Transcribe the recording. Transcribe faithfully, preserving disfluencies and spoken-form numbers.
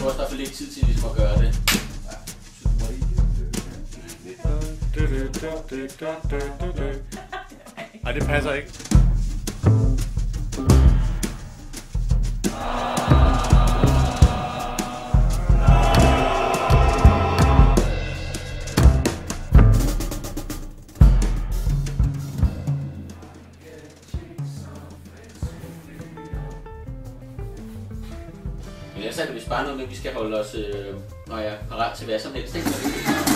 også, der er for lidt tid til ligesom at gøre det. Ej, det passer ikke. Men ellers er det vist bare noget med, at vi skal holde os øh, når jeg er parat til hvad som helst. Ikke?